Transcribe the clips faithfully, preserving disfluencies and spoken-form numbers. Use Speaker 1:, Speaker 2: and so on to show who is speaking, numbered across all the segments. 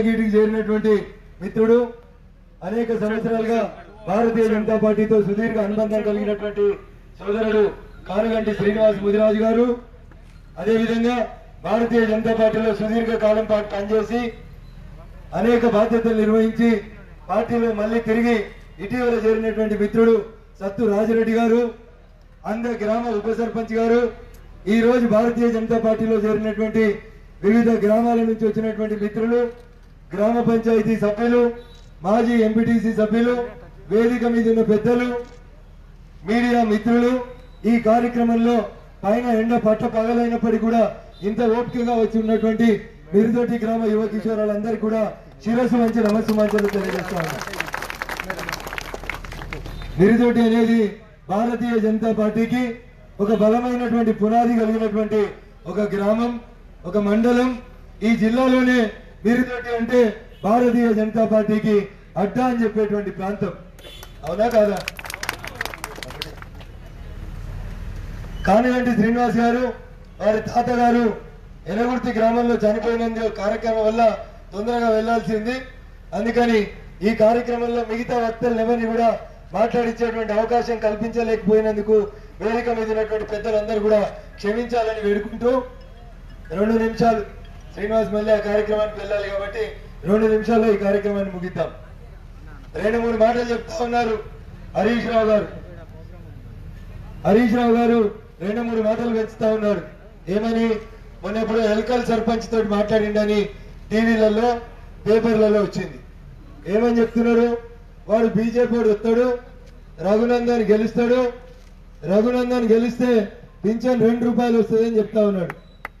Speaker 1: చేరినటువంటి మిత్రుడు అనేక సంవత్సరాలుగా భారతీయ జనతా పార్టీతో సుదీర్ఘ అనుబంధం కలిగినటువంటి సోదరుడు కానుగంటి శ్రీనివాస్ ముదిరాజు గారు అదే విధంగా భారతీయ జనతా పార్టీలో సుదీర్ఘ కాలం పాటు పనిచేసి అనేక బాధ్యతలు నిర్వహించి పార్టీలో మళ్ళీ తిరిగి ఇటీవల చేరినటువంటి మిత్రుడు సత్తు రాజిరెడ్డి గారు అంద గ్రామ ఉప సర్పంచ్ గారు ఈ రోజు భారతీయ జనతా పార్టీలో చేరినటువంటి వివిధ గ్రామాల నుంచి వచ్చినటువంటి మిత్రులు గ్రామ పంచాయతీ సభ్యులు మాజీ ఎంపీటీసీ సభ్యులు వేదిక మీద ఉన్న పెద్దలు మీడియా మిత్రులు ఈ కార్యక్రమంలో పైన ఎండ పట్ట పగలైనప్పటికీ కూడా ఇంత ఓపికగా వచ్చి ఉన్నటువంటి మిరుదొడ్డి గ్రామ యువ కిషోరాలందరికీ కూడా శిరస్సు మంచి నమస్సుమాంచలు తెలియజేస్తాను. మిరుదొడ్డి అనేది భారతీయ జనతా పార్టీకి ఒక బలమైనటువంటి పునాది కలిగినటువంటి ఒక గ్రామం, ఒక మండలం. ఈ జిల్లాలోనే మిరుదొడ్డి అంటే భారతీయ జనతా పార్టీకి అడ్డా అని చెప్పేటువంటి ప్రాంతం. అవునా కాదా? కానిగంటి శ్రీనివాస్ గారు వారి తాతగారు ఎనగుర్తి గ్రామంలో చనిపోయినందుకు కార్యక్రమం వల్ల తొందరగా వెళ్లాల్సింది. అందుకని ఈ కార్యక్రమంలో మిగతా వక్తలు ఎవరిని కూడా మాట్లాడించేటువంటి అవకాశం కల్పించలేకపోయినందుకు వేదిక మీద ఉన్నటువంటి పెద్దలందరూ కూడా క్షమించాలని వేడుకుంటూ రెండు నిమిషాలు శ్రీనివాస్ మళ్ళీ ఆ కార్యక్రమానికి వెళ్ళాలి కాబట్టి రెండు నిమిషాల్లో ఈ కార్యక్రమాన్ని ముగిద్దాం. రెండు మూడు మాటలు చెప్తా ఉన్నారు హరీష్ రావు గారు. హరీష్ రావు గారు రెండు మూడు మాటలు పెంచుతా ఉన్నారు. ఏమని? మొన్న ఎప్పుడు ఎల్కల్ సర్పంచ్ తోటి మాట్లాడిండని టీవీలలో పేపర్లలో వచ్చింది. ఏమని చెప్తున్నారు? వాడు బీజేపీ వాడు వస్తాడు, రఘునందన్ గెలుస్తాడు, రఘునందన్ గెలిస్తే పింఛన్ రెండు రూపాయలు వస్తుందని చెప్తా ఉన్నాడు.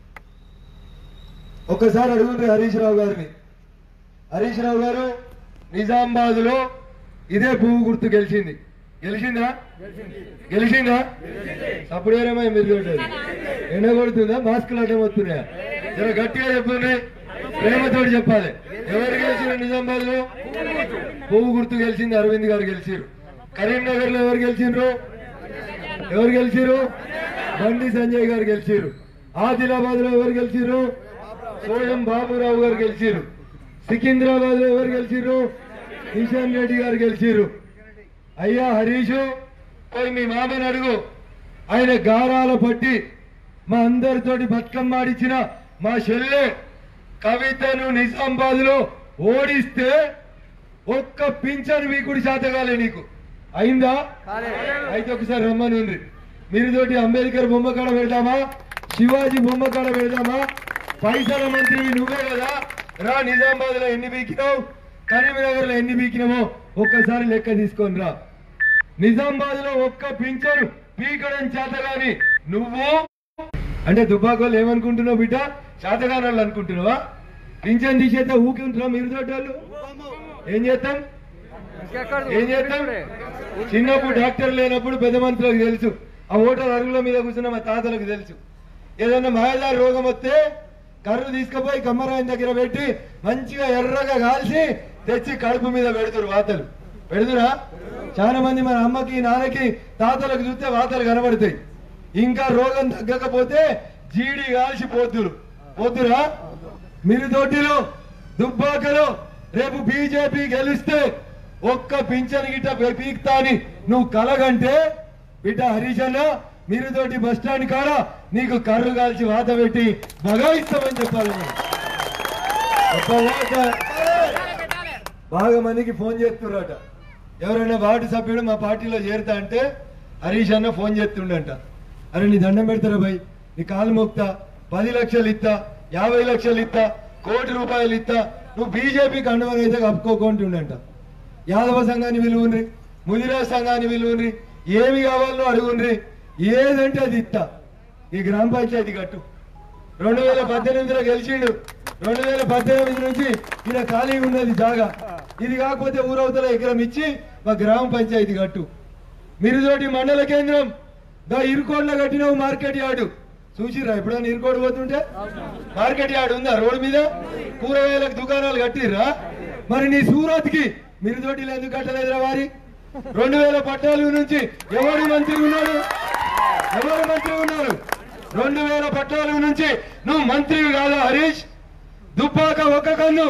Speaker 1: ఒక్కసారి అడుగుండ్రి హరీష్ రావు గారిని. హరీష్ రావు గారు నిజామాబాద్ లో ఇదే పువ్వు గుర్తు గెలిచింది. గెలిచిందా? గెలిచిందా? అప్పుడేమో మీరు ఎండ కొడుతుందా? మాస్కులు అడ్డం వస్తున్నాయా? జర గట్టిగా చెప్తుంది, ప్రేమతోటి చెప్పాలి. ఎవరు గెలిచారు నిజామాబాద్ లో? పువ్వు గుర్తు గెలిచింది. అరవింద్ గారు గెలిచారు. కరీంనగర్ లో ఎవరు గెలిచిండ్రు? ఎవరు గెలిచారు? బండి సంజయ్ గారు గెలిచారు. ఆదిలాబాద్ లో ఎవరు గెలిచారు? సోయం బాబురావు గారు గెలిచారు. సికింద్రాబాద్ లో ఎవరు గెలిచారు? కిషన్ రెడ్డి గారు గెలిచారు. అయ్యా హరీషు, పోయి మీ మామని అడుగు. ఆయన గారాల పట్టి మా అందరితోటి బతుకమ్మ ఆడిచ్చిన మా చెల్లె కవితను నిజామాబాద్ లో ఓడిస్తే ఒక్క పింఛను వీకుడి శాతగాలే నీకు అయిందా? అయితే ఒకసారి రమ్మని మీరుతోటి అంబేద్కర్ బొమ్మ కాడ పెడదామా, శివాజీ బొమ్మ కాడ పెడదామా? పైసల మంత్రివి నువ్వే కదా, రా. నిజామాబాద్ లో ఎన్ని బీకినావు, కరీంనగర్ లో ఎన్ని బీకినామో ఒక్కసారి లెక్క తీసుకొని రా. నిజామాబాద్ లో ఒక్క పింఛను పీకడం చేతగాని నువ్వు అంటే దుబ్బాకోళ్ళు ఏమనుకుంటున్నావు బిడ్డ? చేతగాని వాళ్ళు అనుకుంటున్నావా? పింఛన్ తీసేస్తే ఊకి ఉంటున్నావు మీరు తోటోళ్ళు. ఏం చేస్తాం ఏం చేస్తాం చిన్నప్పుడు డాక్టర్ లేనప్పుడు పెద్ద మంత్రులకు తెలుసు, ఆ ఓటర్ అరుగుల మీద కూర్చున్న మా తాతలకు తెలుసు. ఏదన్నా మాయదారి రోగం వస్తే కర్రు తీసుకుపోయి కమ్మరాయిని దగ్గర పెట్టి మంచిగా ఎర్రగా కాల్చి తెచ్చి కడుపు మీద పెడుతురు. వాతలు పెడుతురా? చాలా మంది మన అమ్మకి నాన్నకి తాతలకు చూస్తే వాతలు కనబడతాయి. ఇంకా రోగం తగ్గకపోతే జీడి కాల్చి పోతురు. పోతురా? మీరు తోటిలో దుబ్బాకలో రేపు బీజేపీ గెలిస్తే ఒక్క పింఛన్ గిట్ట పీక్తా అని నువ్వు కలగంటే బిడ్డ హరీష్ అన్న మీరు తోటి బస్ స్టాండ్ కాడ నీకు కర్రు కాల్చి వాత పెట్టి బగాయిస్తామని చెప్పాలి. బాగా మందికి ఫోన్ చేస్తున్నారట. ఎవరైనా వార్డు సభ్యుడు మా పార్టీలో చేరుతా అంటే హరీష్ అన్న ఫోన్ చేస్తుండంట. అరే నీ దండం పెడతారా భయ్, నీ కాలు మోక్తా, పది లక్షలు ఇస్తా, యాభై లక్షలు ఇస్తా, కోటి రూపాయలు ఇస్తా, నువ్వు బీజేపీకి అండవనైతే కప్పుకోకుంటుండంట. యాదవ సంఘాన్ని విలువుండ్రి, ముదిరాజ్ సంఘాన్ని విలువుండ్రి, ఏమి కావాలో అడుగుండ్రి, ఏదంటే అది ఇస్తా. ఈ గ్రామ పంచాయతీ కట్టు. రెండు వేల పద్దెనిమిదిలో గెలిచిండు. రెండు వేల పద్దెనిమిది నుంచి ఈయన ఖాళీగా ఉన్నది జాగా. ఇది కాకపోతే ఊరవతల ఎకరం ఇచ్చి మా గ్రామ పంచాయతీ కట్టు. మిరుదొడ్డి మండల కేంద్రం దా ఇరుకోడ్లో కట్టినావు మార్కెట్ యార్డు. చూసిర్రా ఎప్పుడైనా ఇరుకోడు పోతుంటే? మార్కెట్ యార్డు ఉందా రోడ్డు మీద? కూరగాయలకు దుకాణాలు కట్టిర్రా? మరి నీ సూరత్ కి మిరుదొడ్డిలో ఎందుకు కట్టలేదురా వారి? రెండు వేల పద్నాలుగు నుంచి ఎవరు మంత్రి ఉన్నాడు? ఎవరు మంత్రి ఉన్నారు? రెండు వేల పద్నాలుగు నుంచి నువ్వు మంత్రివి కాదా హరీష్? దుబ్బాక ఒక కన్ను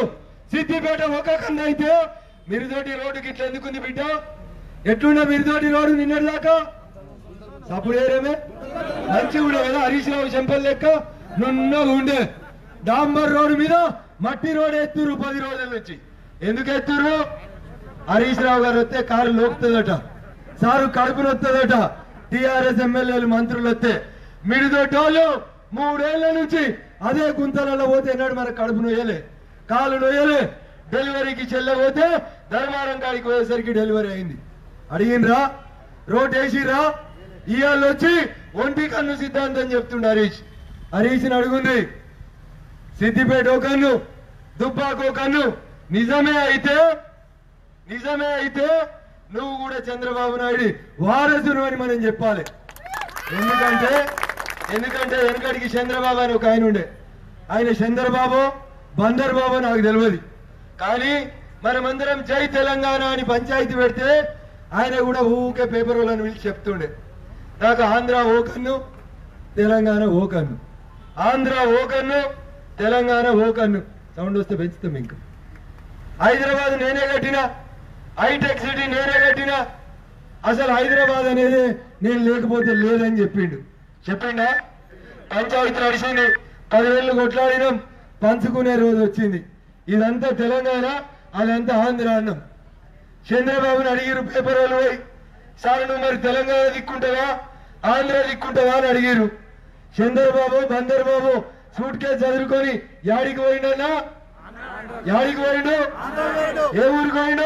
Speaker 1: సిద్దిపేట ఒక కన్ను అయితే మిరుదోటి రోడ్డుకి ఇట్లా ఎందుకుంది బిడ్డ? ఎట్లున్నా మిరుదోటి రోడ్డు నిన్నటి దాకా సప్పుడేరేమే మంచిగా ఉండే కదా, హరీష్ రావు చెంపల్ లెక్క నున్నగా ఉండే. డాంబర్ రోడ్డు మీద మట్టి రోడ్ ఎత్తురు పది రోజుల నుంచి. ఎందుకు ఎత్తురు? హరీష్ రావు గారు వస్తే కారు లోపుతుందట, సారు కడుపును వస్తుందట, టిఆర్ఎస్ ఎమ్మెల్యేలు మంత్రులు వస్తే. మిడిదోటోళ్ళు మూడేళ్ల నుంచి అదే గుంతలలో పోతే ఎన్నాడు మన కడుపు నొయ్యలే, కాలు నొయ్యలే. డెలివరీకి చెల్లపోతే ధర్మారం కాడికి పోయేసరికి డెలివరీ అయింది. అడిగినరా, రోడ్ వేసిరా, ఇవాళ వచ్చి ఒంటి కన్ను సిద్ధాంతం చెప్తుండే హరీష్. హరీష్ని అడుగుంది, సిద్దిపేట ఓ కన్ను, దుబ్బాకో కన్ను. నిజమే అయితే నిజమే అయితే నువ్వు కూడా చంద్రబాబు నాయుడు వారసును అని మనం చెప్పాలి. ఎందుకంటే ఎందుకంటే వెనకడికి చంద్రబాబు అని ఒక ఆయన ఉండే, ఆయన చంద్రబాబు బందర్ బాబు నాకు తెలియదు. కానీ మనమందరం జై తెలంగాణ అని పంచాయతీ పెడితే ఆయన కూడా ఊకే పేపర్ వాళ్ళని పిలిచి చెప్తుండే, నాకు ఆంధ్ర ఓ కన్ను, తెలంగాణ ఓ కన్ను, ఆంధ్ర ఓ కన్ను, తెలంగాణ ఓ కన్ను. సౌండ్ వస్తే పెంచుతాం. ఇంకా హైదరాబాద్ నేనే కట్టినా, హైటెక్ సిటీ నేనే కట్టినా, అసలు హైదరాబాద్ అనేది నేను లేకపోతే లేదని చెప్పిండు. చెప్పిండా? పంచాయతీ నడిచింది, పదివేళ్ళు కొట్లాడినాం, పంచుకునే రోజు వచ్చింది. ఇదంతా తెలంగాణ, అదంతా ఆంధ్ర అన్నం. చంద్రబాబుని అడిగిరు పేపర్ వాళ్ళు పోయి, సార్ నువ్వు మరి తెలంగాణ దిక్కుంటావా ఆంధ్ర దిక్కుంటావా అని అడిగిరు. చంద్రబాబు బందర్ బాబు సూట్ కేసు చదువుకొని యాడికి పోయిండన్నా, యాడికి పోయిండు, ఏ ఊరికి పోయిండు,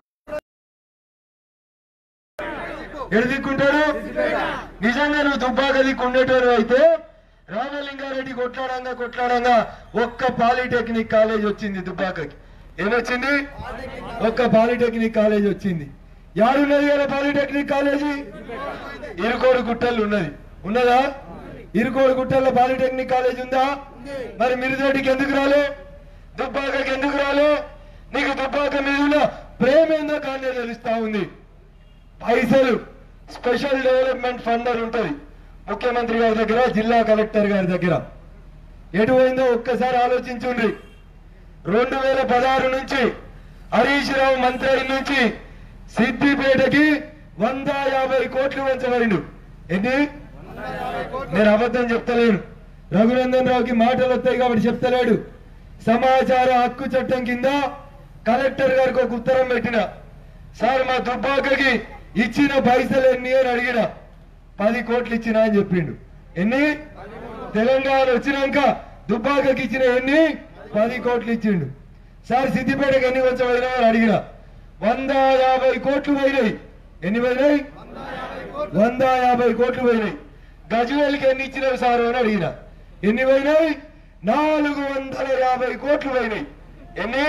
Speaker 1: ఎడు దిక్కుంటాడు? నిజంగా నువ్వు దుబ్బాక దిక్కుండేటోడు అయితే రామలింగారెడ్డి కొట్లాడంగా కొట్లాడంగా ఒక్క పాలిటెక్నిక్ కాలేజ్ వచ్చింది దుబ్బాకకి. ఏమొచ్చింది? ఒక్క పాలిటెక్నిక్ కాలేజ్ వచ్చింది. యాడున్నది కదా పాలిటెక్నిక్ కాలేజీ? ఇరుకోడు గుట్టలు ఉన్నది. ఉన్నదా? ఇరుకోడు గుట్టల్లో పాలిటెక్నిక్ కాలేజ్ ఉందా? మరి మిరుదోటికి ఎందుకు రాలే, దుబ్బాకకి ఎందుకు రాలే? నీకు దుబ్బాక మీద ఉన్న ప్రేమ ఏందో కానీ తెలుస్తా ఉంది. పైసలు స్పెషల్ డెవలప్మెంట్ ఫండ్ అని ఉంటది ముఖ్యమంత్రి గారి దగ్గర, జిల్లా కలెక్టర్ గారి దగ్గర. ఎటు పోయిందో ఒక్కసారి ఆలోచించుండ్రి. రెండు వేల పదహారు నుంచి హరీష్ రావు మంత్రి అయిన నుంచి సిద్దిపేటకి వంద యాభై కోట్లు వంచబడిండు. ఎన్ని? నేను అబద్ధం చెప్తలేను, రఘునందన్ రావుకి మాటలు వస్తాయి కాబట్టి చెప్తలేడు. సమాచార హక్కు చట్టం కింద కలెక్టర్ గారికి ఒక ఉత్తరం పెట్టిన, సార్ మా దుబ్బాకకి ఇచ్చిన పైసలు ఎన్ని అని అడిగిన. పది కోట్లు ఇచ్చిన అని చెప్పిండు. ఎన్ని? తెలంగాణ వచ్చినాక దుబ్బాకకి ఇచ్చిన ఎన్ని? పది కోట్లు ఇచ్చిండు. సార్ సిద్దిపేటకి ఎన్ని వచ్చి పోయినా అని అడిగిన. వంద యాభై కోట్లు పోయినాయి. ఎన్ని పోయినాయి? వంద యాభై కోట్లు పోయినాయి. గజ్వేల్కి ఎన్ని ఇచ్చినావు సార్ అని అడిగిన. ఎన్ని పోయినాయి? నాలుగు వందల యాభై కోట్లు పోయినాయి. ఎన్ని?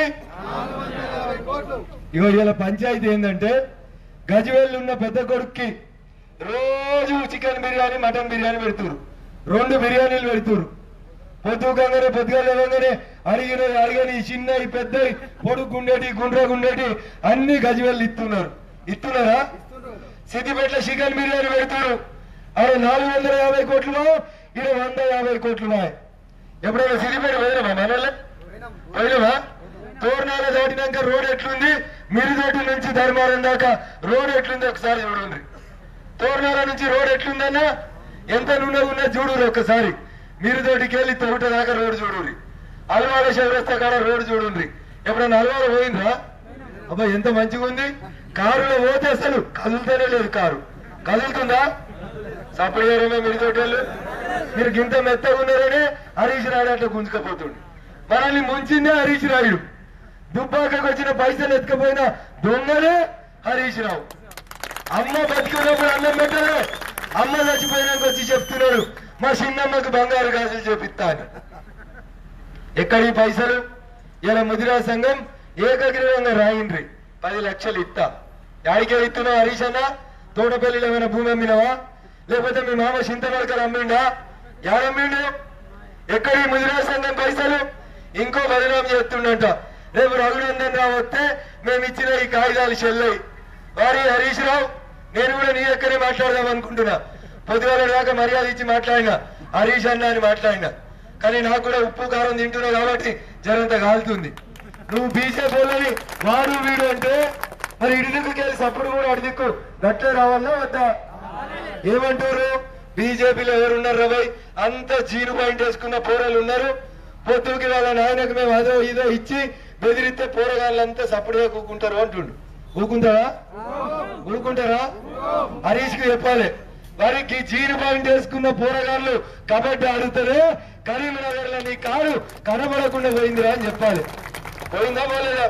Speaker 1: ఇగో ఇలా పంచాయతీ ఏంటంటే, గజ్వేల్ ఉన్న పెద్ద కొడుక్కి రోజు చికెన్ బిర్యానీ మటన్ బిర్యానీ పెడుతురు, రెండు బిర్యానీలు పెడుతురు. పొద్దుగానే పొద్దుగా లేవగానే అడిగిన అడిగని చిన్నవి పెద్దవి పొడుగుండేటి గుండ్రగుండేటి అన్ని గజ్వేల్ ఇస్తున్నారు. ఇస్తున్నారా? సిద్దిపేటలో చికెన్ బిర్యానీ పెడతారు, అక్కడ నాలుగు వందల యాభై కోట్లు, ఇక్కడ వంద యాభై కోట్లు. ఎప్పుడైనా సిద్దిపేట పోయినామా? మనల్ని పోయినామా? తోరణాలు దాటినాక రోడ్ ఎట్లుంది, మిరుదోటి నుంచి ధర్మారం దాకా రోడ్ ఎట్లుంది ఒకసారి చూడండి. తోరణాల నుంచి రోడ్ ఎట్లుందన్నా ఎంత నూనె ఉన్నా చూడురు ఒకసారి. మిరుదోటికి వెళ్ళి తోట దాకా రోడ్డు చూడుర్రి. అల్వాల చౌరస్తా కాడ రోడ్డు చూడుండ్రి. ఎప్పుడన్నా అల్వాల పోయిందా? అబ్బా ఎంత మంచిగా ఉంది. కారులో పోతే అసలు కదులుతూనే లేదు, కారు కదులుతుందా? సప్పుడు చేయడమే మిరుదోటి వాళ్ళు. మీరు గింత మెత్తగా ఉన్నారనే హరీష్ రాయుడు అట్లా గుంజుకపోతుండు. మనల్ని ముంచిందే హరీష్ రాయుడు. దుబ్బాకకు వచ్చిన పైసలు ఎత్తుకపోయిన దొంగలే హరీష్ రావు. అమ్మ బతికినప్పుడు అన్నం పెట్టలే, అమ్మ చచ్చిపోయినాక వచ్చి చెప్తున్నాడు మా చిన్నమ్మకు బంగారు గాజులు చేపిస్తా అని. ఎక్కడి పైసలు? ఇలా ముదిరా సంఘం ఏకగ్రీవంగా రాయిండ్రి, పది లక్షలు ఇస్తా. యాడికే ఇస్తున్నావు హరీష్ అన్న? తోటపల్లిలో ఏమైనా భూమి అమ్మినవా? లేకపోతే మీ మామ చింతమడకలు అమ్మిండా? యాడమ్మిండు? ఎక్కడి ముదిరా సంఘం పైసలు? ఇంకో బదనాం చేస్తుండట. రేపు రఘునందన్ రావు వస్తే మేము ఇచ్చిన ఈ కాగితాలు చెల్లయి. వారి హరీష్ రావు, నేను కూడా నీ దగ్గరే మాట్లాడదాం అనుకుంటున్నా. పొద్దుగాల దాకా మర్యాద ఇచ్చి మాట్లాడినా, హరీష్ అన్న అని మాట్లాడినా. కానీ నాకు కూడా ఉప్పు కారం తింటున్నావు కాబట్టి జరంత కాలుతుంది. నువ్వు బీజేపీ వాళ్ళని వాడు వీడు అంటే మరి ఇడి దిక్కుకి వెళ్ళి సప్పుడు కూడా అడి దిక్కు గట్లే రావాలా వద్దా? ఏమంటారు? బీజేపీలో ఎవరున్నారు రవై? అంత జీరో పాయింట్ వేసుకున్న పోరలు ఉన్నారు. పొద్దుకి వాళ్ళ నాయనకు మేము అదో ఇదో ఇచ్చి బెదిరిస్తే పోరగాళ్ళంతా సప్పుడుగా కూకుంటారు అంటుండు. ఊకుంటారా? ఊరుకుంటారా? హరీష్ కి చెప్పాలి, వారికి జీరో పాయింట్ వేసుకున్న పోరగాళ్ళు కబడ్డీ ఆడుతారే కరీంనగర్ లో నీ కారు కనబడకుండా పోయిందిరా అని చెప్పాలి. పోయిందా పోలేదా?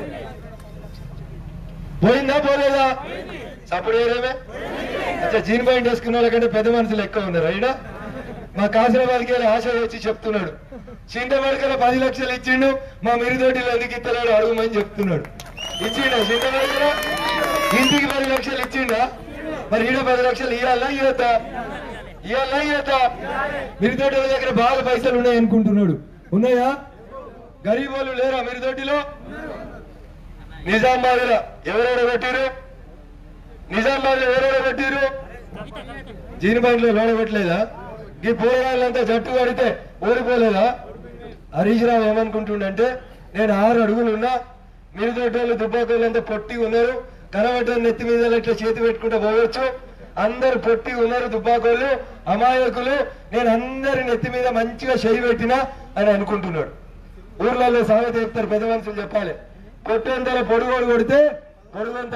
Speaker 1: పోయిందా పోలేదా? సప్పుడు ఏరేమే అచ్చా జీరో పాయింట్ వేసుకున్న వాళ్ళకంటే పెద్ద మనుషులు ఎక్కువ ఉన్నారు. అయినా మా కాసిరాబాద్కి వెళ్ళి ఆశ వచ్చి చెప్తున్నాడు, చింతమడకల పది లక్షలు ఇచ్చిండు, మా మిరిదొడ్డిలో ఎందుకు ఇస్తలేడు అడుగుమని చెప్తున్నాడు. ఇచ్చిండా చింతమడకల? ఇంటికి పది లక్షలు ఇచ్చిండా? మరి ఈడ పది లక్షలు ఇవ్వాలా ఇవ్వద్దా? ఇవ్వాలా ఇవ్వద్దా? మిరిదొడ్డి దగ్గర బాగా పైసలు ఉన్నాయి అనుకుంటున్నాడు. ఉన్నాయా? గరీబ్ వాళ్ళు లేరా మిరిదొడ్డిలో? నిజామాబాద్ లో ఎవరెవరు పెట్టిరు? నిజామాబాద్ లో ఎవరెవరు పెట్టిరు? జీని పాయింట్లో లోడ పెట్టలేదా? ఈ పోరాళ్ళంతా జట్టు కడితే ఓడిపోలేదా? హరీష్ రావు ఏమనుకుంటుండంటే నేను ఆరు అడుగులు ఉన్నా, మిరిదొడ్డోళ్ళు దుబ్బాకోళ్ళంతా పొట్టి ఉన్నారు, కనబడ్డ నెత్తి మీద ఇట్లా చేతి పెట్టుకుంటూ పోవచ్చు, అందరు పొట్టి ఉన్నారు దుబ్బాకోళ్ళు అమాయకులు, నేను అందరి నెత్తి మీద మంచిగా చేయి పెట్టినా అని అనుకుంటున్నాడు. ఊర్లలో సామెత చెప్తారు పెద్ద మనుషులు చెప్పాలి, పొట్టంతల పొడుగోడు కొడితే పొడుగంత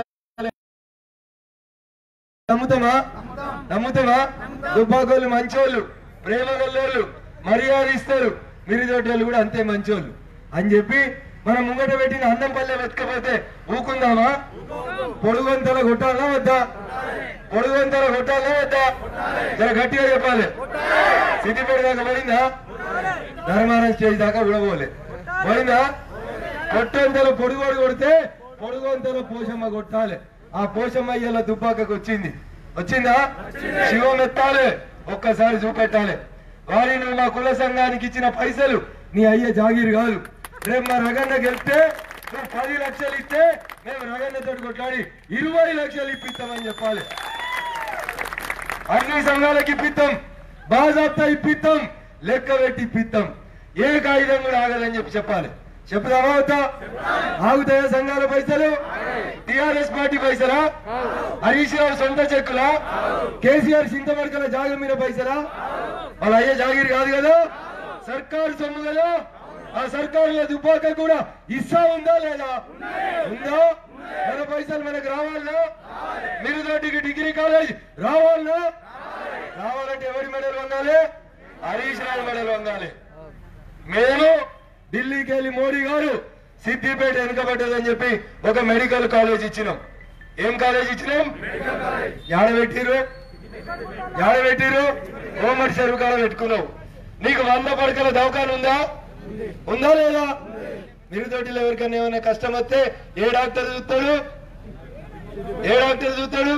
Speaker 1: నమ్ముతామా? నమ్ముతామా? దుబ్బాకోళ్ళు మంచోళ్ళు, ప్రేమ గల్లోళ్ళు, మర్యాద ఇస్తారు, మిరిదొడ్డోళ్ళు కూడా అంతే మంచోళ్ళు అని చెప్పి మనం ముంగట పెట్టిన అన్నం పల్లె వెతకపోతే ఊకుందామా? పొడుగంతల కొట్టాలా వద్దా? పొడుగంతల కొట్టాలా వద్దా? జర గట్టిగా చెప్పాలి. సిద్దిపేట దాకా పోయిందా? ధర్మారం స్టేజ్ దాకా కూడా పోలే. పోయిందా? కొట్టంతల పొడుగోడు కొడితే పొడుగంతల పోషమ్మ కొట్టాలి. ఆ పోషమ్మ ఇయ్యాల దుబ్బాకకు వచ్చింది. వచ్చిందా? శివం ఎత్తాలి, ఒక్కసారి చూపెట్టాలి. వారి నువ్వు మా కుల సంఘానికి ఇచ్చిన పైసలు నీ అయ్యే జాగీరు కాదు. రేపు మా రగన్న గెలిస్తే నువ్వు పది లక్షలు ఇస్తే మేము రగన్నతో కొట్లాడి ఇరవై లక్షలు ఇప్పిస్తామని చెప్పాలి. అన్ని సంఘాలకు ఇప్పిస్తాం, బాజాప్తా ఇప్పిస్తాం, లెక్క పెట్టి ఇప్పిస్తాం, ఏ కాగితం కూడా ఆగదని చెప్పి చెప్పాలి. చెప్పుదామా వద్దా? ఆగుతాయా సంఘాల పైసలు? టిఆర్ఎస్ పార్టీ పైసలా? హరీష్ రావు సొంత చెక్కులా? కేసీఆర్ చింతమడకల జాగ మీద పైసలా? వాళ్ళ అయ్యే జాగిరి కాదు కదా, సర్కారు సొమ్ము కదా. ఆ సర్కారులో దుబ్బాక కూడా ఇస్సా ఉందా లేదా? ఉందా? మన పైసలు మనకు రావాలనా? మిరిదొడ్డికి డిగ్రీ కాలేజ్ రావాలనా? రావాలంటే ఎవరి మెడలు వంగాలి? హరీష్ రావు మెడలు వంగాలి. మేము ఢిల్లీకి వెళ్ళి మోడీ గారు సిద్దిపేట వెనుకబడ్డదని చెప్పి ఒక మెడికల్ కాలేజ్ ఇచ్చినాం. ఏం కాలేజ్ ఇచ్చినాం? యాడబెట్టిరు యాడబెట్టిరు హోంవర్క్ చెరువు కాడ పెట్టుకున్నావు. నీకు వంద పడకల దవాఖాన ఉందా? ఉందా లేదా? మిరిదొడ్డిలో ఎవరికైనా ఏమైనా కష్టం వస్తే ఏ డాక్టర్ చూస్తాడు? ఏ డాక్టర్ చూస్తాడు?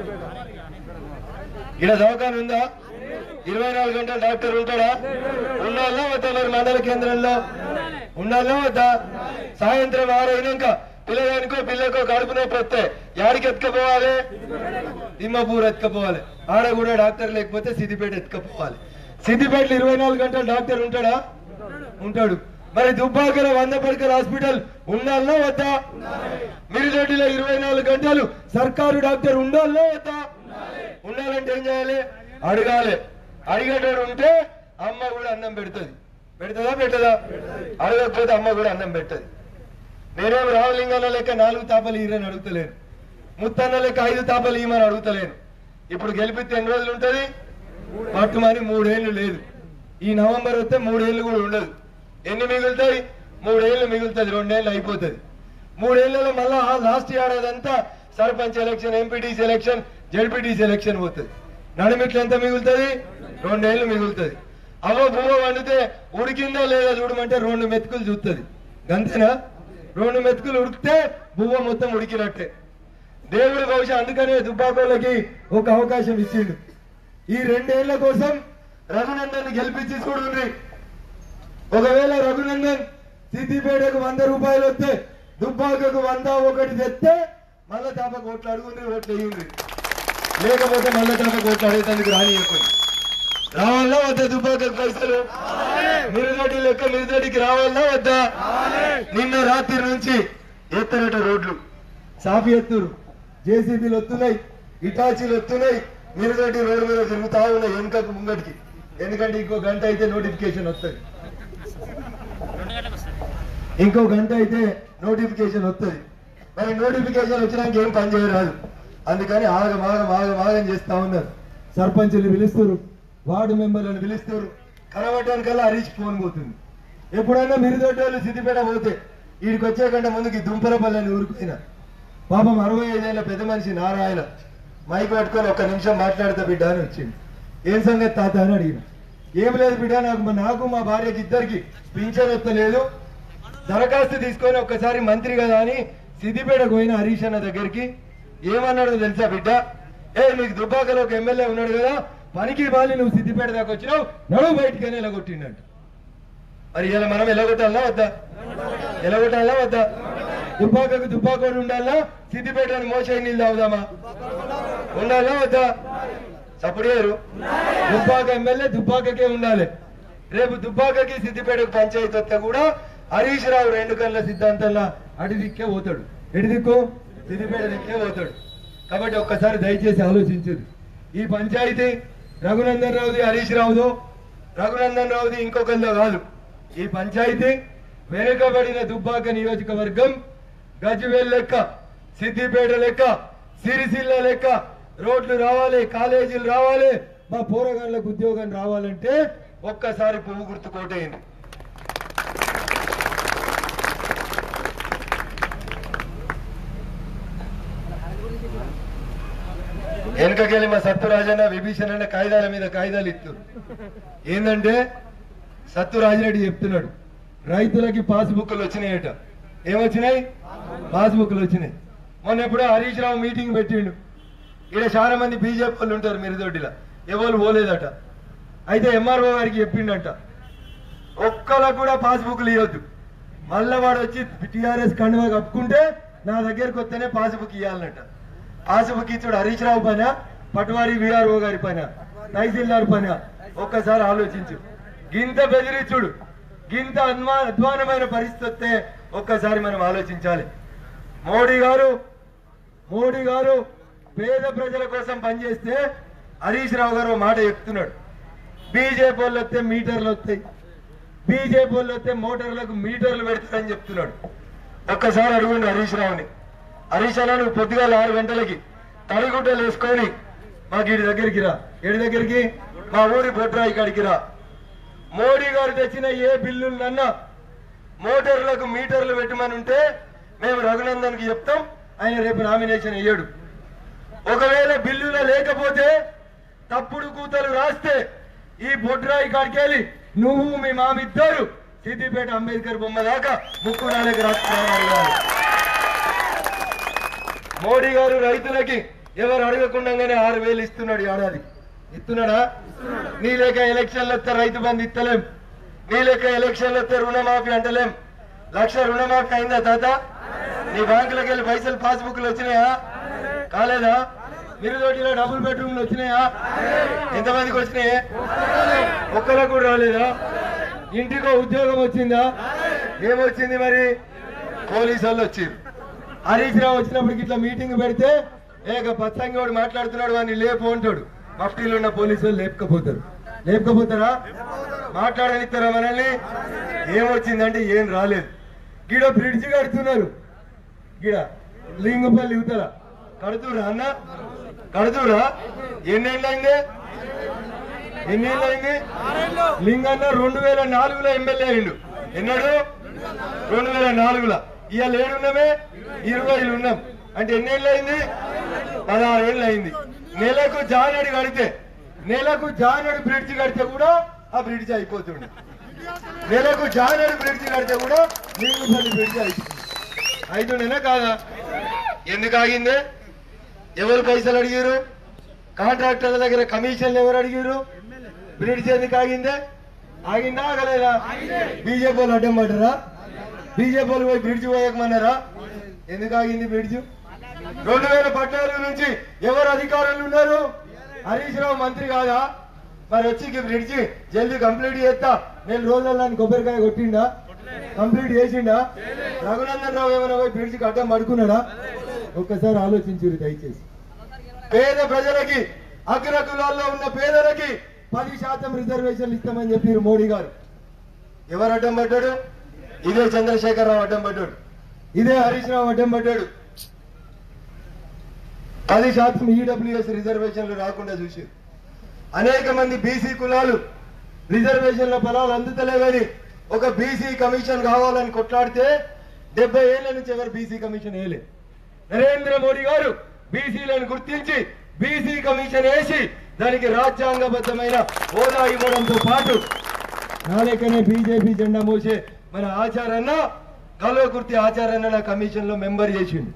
Speaker 1: ఇక్కడ దవాఖాన ఉందా? ఇరవై నాలుగు గంటలు డాక్టర్ ఉంటాడా? ఉండాలా వద్దా? మరి మండల కేంద్రంలో ఉండాలా వద్దా? సాయంత్రం ఆరైనాక పిల్లగానికో పిల్లకో కడుపు నొప్పి వస్తే యాడికి ఎత్తుకపోవాలి? తిమ్మపూర్ ఎత్తుకపోవాలి. ఆడ కూడా డాక్టర్ లేకపోతే సిద్దిపేట ఎత్తుకపోవాలి. సిద్దిపేటలో ఇరవై నాలుగు గంటలు డాక్టర్ ఉంటాడా? ఉంటాడు. మరి దుబ్బాకల వంద పడకల హాస్పిటల్ ఉండాలనా వద్దా? మిరిదొడ్డిలో ఇరవై నాలుగు గంటలు సర్కారు డాక్టర్ ఉండాలనా వద్దా? ఉండాలంటే ఏం చేయాలి? అడగాలి. అడిగేటోడు ఉంటే అమ్మ కూడా అన్నం పెడుతుంది. పెడుతుందా పెట్టదా? అడగకపోతే అమ్మ కూడా అన్నం పెట్టదు. నేనేం రామలింగన్న లెక్క నాలుగు తాపలు ఇరని అడుగుతలేను, ముత్తన్న లెక్క ఐదు తాపలు ఇమని అడుగుతలేను. ఇప్పుడు గెలిపితే ఎన్ని రోజులు ఉంటుంది? పట్టుమని మూడేళ్లు లేదు. ఈ నవంబర్ వస్తే మూడేళ్లు కూడా ఉండదు. ఎన్ని మిగులుతాయి? మూడేళ్లు మిగులుతుంది, రెండేళ్లు అయిపోతుంది. మూడేళ్లలో మళ్ళా లాస్ట్ ఏడాదంతా sarpanch election, MPTC election, ZPTC election పోతుంది. నడిమిట్లు ఎంత మిగులుతుంది? రెండేళ్లు మిగులుతుంది. అవో బువ్వ వండితే ఉడికిందా లేదా చూడమంటే రెండు మెతుకులు చూస్తుంది. గంతేనా? రెండు మెతుకులు ఉడికితే బువ్వ మొత్తం ఉడికినట్టే. దేవుడు బహుశా అందుకనే దుబ్బాకోళ్ళకి ఒక అవకాశం ఇచ్చిండు. ఈ రెండేళ్ల కోసం రఘునందన్ గెలిపించి చూడండి. ఒకవేళ రఘునందన్ సిద్దిపేటకు వంద రూపాయలు వస్తే దుబ్బాకకు వంద ఒకటి తెస్తే మళ్ళా తాప కోట్లు అడుగుండ్రి, ఓట్లు వేయండి. లేకపోతే మళ్ళా తాప కోట్లు అడిగేందుకు రాని చెప్పండి. రావాలా వద్దా దుబ్బాకకు పైసలు? మిరుదొడ్డి లెక్క మిరుదొడ్డికి రావాలా వద్దా? నిన్న రాత్రి నుంచి ఎత్తనట రోడ్లు సాఫీ ఎత్తురు, జేసీబీలు వస్తున్నాయి, ఇటాచీలు వస్తున్నాయి, మిరుదొడ్డి రోడ్డు మీద తిరుగుతా ఉన్నాయి వెనుకకు ముంగటికి. ఎందుకంటే ఇంకో గంట అయితే నోటిఫికేషన్ వస్తుంది, ఇంకో గంట అయితే నోటిఫికేషన్ వస్తుంది. మరి నోటిఫికేషన్ వచ్చినాక ఏం పని చేయరాదు, అందుకని ఆగం ఆగం ఆగం ఆగం చేస్తా ఉన్నారు. సర్పంచులు పిలుస్తారు, వార్డు మెంబర్లను పిలుస్తారు, కనబడటానికల్లా హరీష్ ఫోన్ పోతుంది. ఎప్పుడైనా మిరుదొడ్డి వాళ్ళు సిద్దిపేట పోతే వీడికి వచ్చే కంటే ముందుకి దుంపరపల్లని ఊరుకుపోయినా పాపం అరవై ఐదేళ్ల పెద్ద మనిషి నారాయణ మైక్ పట్టుకొని ఒక్క నిమిషం మాట్లాడితే బిడ్డ అని వచ్చింది. ఏం సంగతి తాత అని అడిగిన. ఏం లేదు బిడ్డ, నాకు నాకు మా భార్యకి ఇద్దరికి పింఛన్ వస్తలేదు, దరఖాస్తు తీసుకొని ఒక్కసారి మంత్రి కదా అని సిద్దిపేటకు పోయిన హరీష్ అన్న దగ్గరికి. ఏమన్నాడు తెలుసా బిడ్డ? ఏ నీకు దుబ్బాకలో ఒక ఎమ్మెల్యే ఉన్నాడు కదా, పనికి బాలి నువ్వు సిద్దిపేట దాకా వచ్చినావు, నడువు బయటికనే ఎలగొట్టిండంట. మరి ఇలా మనం ఎలగొట్టాలా వద్దా? ఎలగొట్టాలా వద్దా? దుబ్బాకకు దుబ్బాకోడు ఉండాలా, సిద్దిపేటని మోసే నీళ్ళు అవుదామా? ఉండాలా వద్దా? చప్పుడేరు దుబ్బాక ఎమ్మెల్యే దుబ్బాకకే ఉండాలి. రేపు దుబ్బాకకి సిద్దిపేటకు పంచాయతీ వస్తే కూడా హరీష్ రావు రెండు కళ్ళ సిద్ధాంతంలో అటు దిక్కే పోతాడు, ఎటు దిక్కు సిద్దిపేట దిక్కే పోతాడు. కాబట్టి ఒక్కసారి దయచేసి ఆలోచించదు. ఈ పంచాయతీ రఘునందన్ రావుది, హరీష్ రావుదు, రఘునందన్ రావుది ఇంకొకరిలో కాదు. ఈ పంచాయతీ వెనుకబడిన దుబ్బాక నియోజకవర్గం గజ్వేల్ లెక్క, సిద్దిపేట లెక్క, సిరిసిల్ల లెక్క రోడ్లు రావాలి, కాలేజీలు రావాలి, మా పోరగాళ్ళకు ఉద్యోగం రావాలంటే ఒక్కసారి పువ్వు గుర్తు కోటైంది. వెనకకెళ్ళి మా సత్తురాజన్న విభీషణ్ అన్న కాయిదాల మీద కాయిదాలు ఇస్తారు. ఏంటంటే సత్తురాజిరెడ్డి చెప్తున్నాడు రైతులకి పాస్బుక్లు వచ్చినాయట. ఏమొచ్చినాయి? పాస్బుక్లు వచ్చినాయి. మొన్న ఎప్పుడో హరీష్ రావు మీటింగ్ పెట్టిండు. ఇక్కడ చాలా మంది బీజేపీ వాళ్ళు ఉంటారు మిరుదొడ్డిలో, ఎవరు పోలేదట. అయితే ఎంఆర్ఓ గారికి చెప్పిండట ఒక్కలకు కూడా పాస్బుక్లు ఇవ్వద్దు, మళ్ళా వాడు వచ్చి టీఆర్ఎస్ కండువా కప్పుకుంటే నా దగ్గరకు వస్తేనే పాస్బుక్ ఇవ్వాలన్నట. పాస్బుక్ ఇచ్చుడు హరీష్ రావు పైన, పట్వారి వీఆర్ఓ గారి పైన, తహసీల్దార్ పైన. ఒక్కసారి ఆలోచించు, గింత బెదిరించుడు, గింత అద్వా అధ్వానమైన పరిస్థితి వస్తే ఒక్కసారి మనం ఆలోచించాలి. మోడీ గారు మోడీ గారు పేద ప్రజల కోసం పనిచేస్తే హరీష్ రావు గారు మాట చెప్తున్నాడు, బీజేపీ వాళ్ళు వస్తే మీటర్లు వస్తాయి, బీజేపీ వాళ్ళు వస్తే మోటార్లకు మీటర్లు పెడతారని చెప్తున్నాడు. ఒక్కసారి అడుగుండి హరీష్ రావుని, హరీష్ అన్న నువ్వు పొద్దుగాల ఆరు గంటలకి తడిగుడ్డలు వేసుకొని మా గీడి దగ్గరికి రా. ఏడి దగ్గరికి? మా ఊరి బొట్రాయి కాడికి రా. మోడీ గారు తెచ్చిన ఏ బిల్లులన్నా మోటార్లకు మీటర్లు పెట్టమని ఉంటే మేము రఘునందన్ కి చెప్తాం, ఆయన రేపు నామినేషన్ అయ్యాడు. ఒకవేళ బిల్లులో లేకపోతే తప్పుడు కూతలు రాస్తే ఈ బొడ్రాయి కాడికెళ్ళి నువ్వు మీ మామిద్దరు సిద్దిపేట అంబేద్కర్ బొమ్మ దాకా ముక్కు నాలుగు రాష్ట్రాలు. మోడీ గారు రైతులకి ఎవరు అడగకుండానే ఆరు వేలు ఇస్తున్నాడు ఏడాది. ఇస్తున్నాడా? నీ లేక ఎలక్షన్లు వస్తే రైతు బంధు ఇస్తలేం, నీ లేక ఎలక్షన్లు వస్తే రుణమాఫీ అంటలేం. లక్ష రుణమాఫీ అయిందా తాత? నీ బ్యాంకులకు వెళ్ళి పైసలు పాస్బుక్లు వచ్చినాయా? కాలేదా? మిరుదొడ్డిలో డబుల్ బెడ్రూమ్లు వచ్చినాయా? ఎంతమందికి వచ్చినాయి? ఒక్కరికి కూడా రాలేదా? ఇంటికో ఉద్యోగం వచ్చిందా? ఏమొచ్చింది మరి? పోలీసు వాళ్ళు వచ్చారు. హరీష్ రావు వచ్చినప్పటికి ఇట్లా మీటింగ్ పెడితే ఏక పచ్చంగోడు మాట్లాడుతున్నాడు, వాడిని లేపు అంటాడు. మఫ్టీలో ఉన్న పోలీసు వాళ్ళు లేపకపోతారు. లేపకపోతారా? మాట్లాడనిస్తారా మనల్ని? ఏమొచ్చిందంటే ఏం రాలేదు. గిడ బ్రిడ్జి కడుతున్నారు, గిడ లింగపల్లి యువతల కడుతురా అన్న, కడుతురా. ఎన్నేళ్ళైంది? ఎన్నేళ్ళైంది? లింగన్న రెండు వేల నాలుగులో ఎమ్మెల్యే అయిండు. ఎన్నాడు? రెండు వేల నాలుగులో. ఇవాళ ఏడున్నామే? ఇరవైలు ఉన్నాం. అంటే ఎన్నేళ్ళు అయింది? పదహారు ఏళ్ళు అయింది. నెలకు జానడి కడితే, నెలకు జానడి బ్రిడ్జి కడితే కూడా ఆ బ్రిడ్జి అయిపోతుండే. నెలకు జానడి బ్రిడ్జి కడితే కూడా లింగపల్లి బ్రిడ్జి అయిపోతుంది. అయితుండేనా కాదా? ఎందుకు ఆగింది? ఎవరు పైసలు అడిగారు? కాంట్రాక్టర్ల దగ్గర కమిషన్లు ఎవరు అడిగారు? బ్రిడ్జ్ ఎందుకు ఆగిందే? ఆగిందా ఆగలేదా? బీజేపీ వాళ్ళు అడ్డం పడ్డారా? బీజేపీ వాళ్ళు పోయి బ్రిడ్జ్ పోయకమన్నారా? ఎందుకు ఆగింది బ్రిడ్జ్? రెండు వేల పద్నాలుగు నుంచి ఎవరు అధికారులు ఉన్నారు? హరీష్ రావు మంత్రి కాదా? మరి వచ్చి బ్రిడ్జి జల్దీ కంప్లీట్ చేస్తా నేను రోజుల్లో కొబ్బరికాయ కొట్టిండా కంప్లీట్ చేసిండా రఘునందన్ రావు ఏమైనా పోయి బ్రిడ్జికి అడ్డం పడుకున్నాడా ఒక్కసారి ఆలోచించురు దయచేసి పేద ప్రజలకి అగ్ర కులాల్లో ఉన్న పేదలకి పది శాతం రిజర్వేషన్లు ఇస్తామని చెప్పారు మోడీ గారు ఎవరు అడ్డం పడ్డాడు ఇదే చంద్రశేఖరరావు అడ్డం పడ్డాడు ఇదే హరీష్ రావు అడ్డం పడ్డాడు పది శాతం ఈడబ్ల్యూఎస్ రిజర్వేషన్లు రాకుండా చూసి అనేక మంది బీసీ కులాలు రిజర్వేషన్ల ఫలాలు అందుతలేవని ఒక బీసీ కమిషన్ కావాలని కొట్లాడితే డెబ్బై ఏళ్ల నుంచి ఎవరు బీసీ కమిషన్ వేయలే నరేంద్ర మోడీ గారు బీసీలను గుర్తించి బీసీ కమిషన్ వేసి దానికి రాజ్యాంగబద్ధమైన హోదా ఇవ్వడంతో పాటు నాలేకనే బీజేపీ జెండా మోసే మన ఆచారన్న కల్వకుర్తి ఆచారన్న కమిషన్ లో మెంబర్ చేసిండు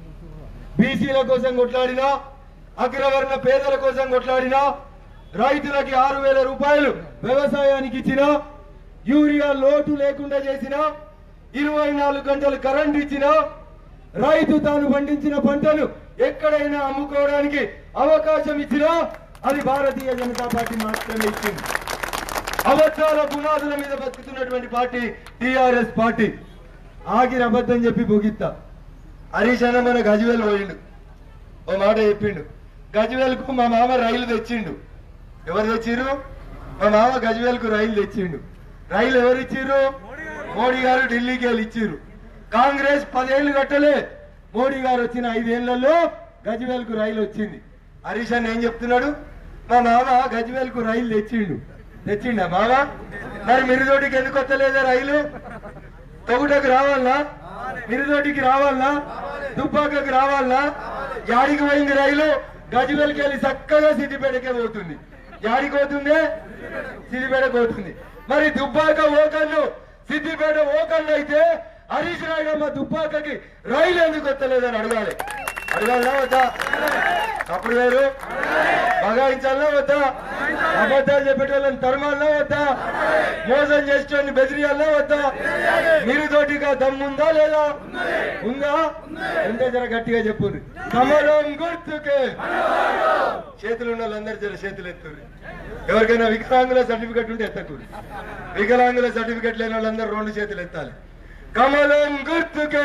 Speaker 1: బీసీల కోసం కొట్లాడినా అగ్రవర్ణ పేదల కోసం కొట్లాడినా రైతులకి ఆరు వేల రూపాయలు వ్యవసాయానికి ఇచ్చిన యూరియా లోటు లేకుండా చేసిన ఇరవై నాలుగు గంటలు కరెంట్ ఇచ్చిన రైతు తాను పండించిన పంటను ఎక్కడైనా అమ్ముకోవడానికి అవకాశం ఇచ్చినా అది భారతీయ జనతా పార్టీ మాత్రమే ఇచ్చింది అబద్ధాల పునాదుల మీద బతుకుతున్నటువంటి పార్టీ టిఆర్ఎస్ పార్టీ ఆగిరి అబద్ధం చెప్పి ముగిస్తా హరీష్ అన్న మన గజ్వేల్ పోయిండు ఓ మాట చెప్పిండు గజ్వేల్కు మా మామ రైలు తెచ్చిండు ఎవరు తెచ్చిర్రు మా మామ గజ్వేల్కు రైలు తెచ్చిండు రైలు ఎవరు ఇచ్చిర్రు మోడీ గారు ఢిల్లీకి వెళ్ళి ఇచ్చిర్రు కాంగ్రెస్ పదేళ్లు కట్టలే మోడీ గారు వచ్చిన ఐదేళ్లలో గజ్వేల్కు రైలు వచ్చింది హరీష్ అన్న ఏం చెప్తున్నాడు మా మామ గజ్వేల్కు రైలు తెచ్చిండు తెచ్చిండా మామ మరి మిరుదోటికి ఎందుకు వస్తలేదా రైలు తొగుటకు రావాలనా మిరుదోటికి రావాలనా దుబ్బాకకి రావాలనా యాడికి పోయింది రైలు గజ్వేల్కి వెళ్ళి చక్కగా సిద్దిపేటకే పోతుంది యాడికి పోతుంది సిద్దిపేటకు పోతుంది మరి దుబ్బాక ఓకన్ను సిద్దిపేట ఓకన్ను అయితే హరీష్ రాయడమ్మ దుబ్బాకకి రైలు ఎందుకు వస్తలేదని అడగాలి అడగాలనా వద్దా అప్పుడు వేరు బగాయించాలనా వద్దా అబద్ధాలు చెప్పేటోళ్ళని తరమాలనా వద్దా మోసం చేసేటోళ్ళని బెదిరియాలనా వద్దా మీరు తోటిగా దమ్ముందా లేదా ఉందా ఉంటే జర గట్టిగా చెప్పుర్రి కమలం గుర్తుకే చేతులు ఉన్న వాళ్ళందరూ జర చేతులు ఎత్తుర్రి ఎవరికైనా వికలాంగుల సర్టిఫికెట్ ఉంటే ఎత్తకూరి వికలాంగుల సర్టిఫికెట్ లేని వాళ్ళందరూ రెండు చేతులు ఎత్తాలి కమలం గుర్తుకే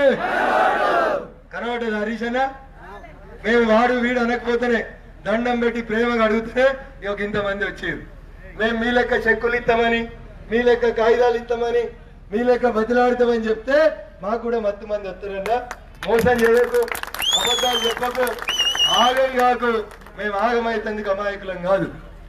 Speaker 1: కనబడ్డది హరీష్ అన్న మేము వాడు వీడు అనకపోతేనే దండం పెట్టి ప్రేమగా అడిగితేనే ఇక ఇంతమంది వచ్చేది మేము మీ లెక్క చెక్కులు ఇస్తామని మీ లెక్క కాగితాలు ఇస్తామని మీ లెక్క బతిలాడుతామని చెప్తే మాకు కూడా మత్తు మంది వస్తారన్నా మోసం చేయకు అబద్ధాలు చెప్పకు ఆగం కాకు మేము ఆగమైతందుకు అమాయకులం కాదు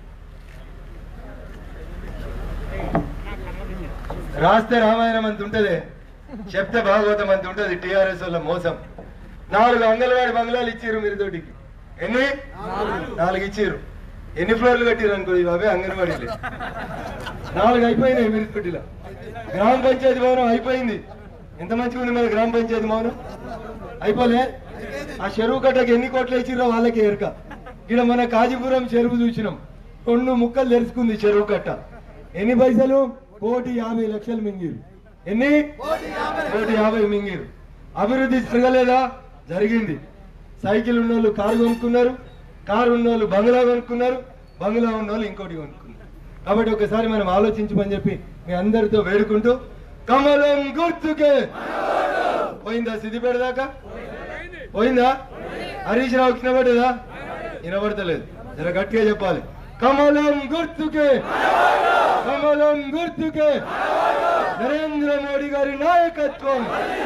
Speaker 1: రాస్తే రామాయణం అంత ఉంటది చెప్తే భాగవతం అంత ఉంటది టిఆర్ఎస్ వల్ల మోసం నాలుగు అంగన్వాడి బంగ్లాలు ఇచ్చిర్రు మీరు తోటికి ఎన్ని నాలుగు ఇచ్చిర్రు ఎన్ని ఫ్లోర్లు కట్టిరు అనుకో బాబే అంగన్వాడీలు నాలుగు అయిపోయినాయి మీరు తోటిలో గ్రామ పంచాయతీ భవనం అయిపోయింది ఎంత మంచిగా ఉంది మన గ్రామ పంచాయతీ భవనం అయిపోలే ఆ చెరువు కట్టకి ఎన్ని కోట్లు ఇచ్చిర్రో వాళ్ళకి ఎరక ఇక్కడ మన కాజీపురం చెరువు చూసినాం రెండు ముక్కలు తెరుచుకుంది చెరువు కట్ట ఎన్ని పైసలు కోటి యాభై లక్షలు మింగిరు ఎన్ని కోటి యాభై మింగిరు అభివృద్ధి జరగలేదా జరిగింది సైకిల్ ఉన్నోళ్ళు కారు కొనుక్కున్నారు కారు ఉన్నోళ్ళు బంగ్లా కొనుక్కున్నారు బంగ్లా ఉన్నోళ్ళు ఇంకోటి కొనుక్కున్నారు కాబట్టి ఒకసారి మనం ఆలోచించమని చెప్పి మీ అందరితో వేడుకుంటూ కమలం గుర్తుకే పోయిందా సిద్దిపేట దాకా పోయిందా హరీష్ రావు వినబడ్డదా వినబడతలేదు జర గట్టిగా చెప్పాలి కమలం గుర్తుకే కమలం గుర్తుకే నరేంద్ర మోడీ గారి నాయకత్వం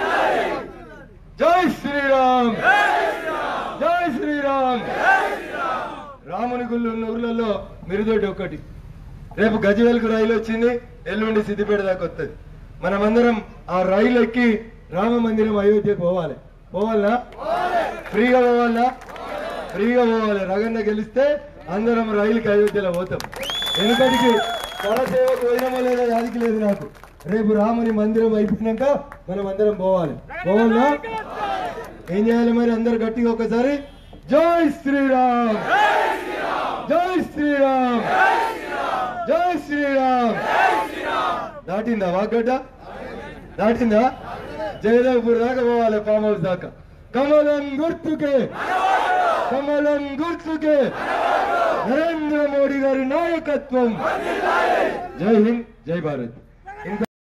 Speaker 1: జై శ్రీరామ్ జై శ్రీరామ్ రాముని గుళ్ళు ఉన్న ఊర్లలో మిరుదొడ్డి ఒకటి రేపు గజ్వేల్కు రైలు వచ్చింది ఎల్లుండి సిద్దిపేట దాకా వస్తుంది మనమందరం ఆ రైలు ఎక్కి రామ మందిరం అయోధ్యకు పోవాలి పోవాలనా ఫ్రీగా పోవాలనా ఫ్రీగా పోవాలి రగన్న గెలిస్తే అందరం రైలుకి అయోధ్యలో పోతాం వెనుకటికి పరసేవకు పోయినామో లేదా యాదికి లేదు నాకు రేపు రాముని మందిరం అయిపోయినాక మనం అందరం పోవాలి పోవాలనా ఏం చేయాలి మరి అందరు గట్టిగా ఒకసారి జై శ్రీరామ్ జై శ్రీరామ్ జై శ్రీరామ్ దాటిందా వాగడ్డ దాటిందా జయదేవ్పూర్ దాకా పోవాలి ఫామ్ హౌస్ దాకా కమలం గుర్తుకే కమలం గుర్తుకే నరేంద్ర మోడీ గారి నాయకత్వం. జై హింద్, జై భారత్.